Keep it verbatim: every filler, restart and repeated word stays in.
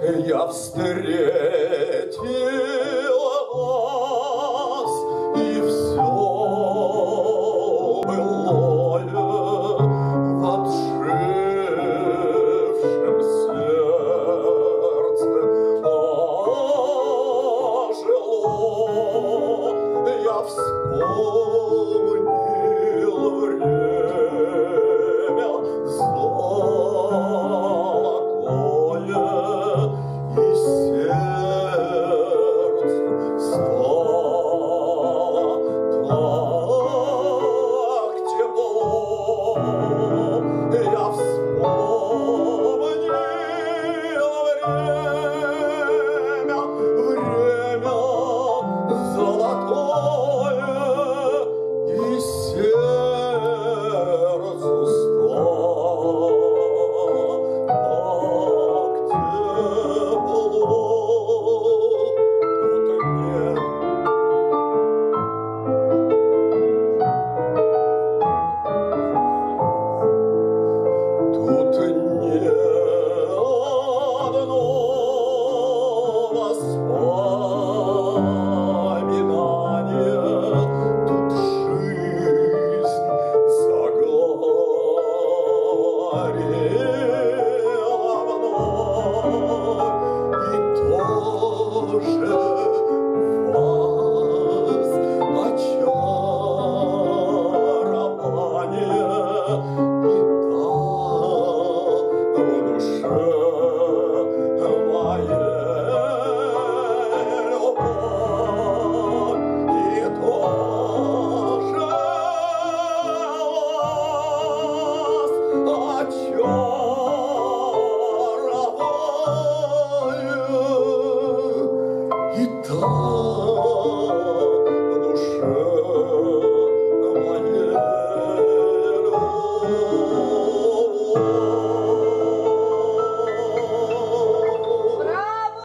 я встретила вас, и все былое в отжившем сердце ожило. Я вспомнил время золотое, и сердце стало так тепло. Я вспомнил время, время золотое, и сердцу стало тут не одно воспоминание, тут жизнь заговорила вновь, и тоже вас очарование, и в душе моей любовь, и тоже вас очарование, и так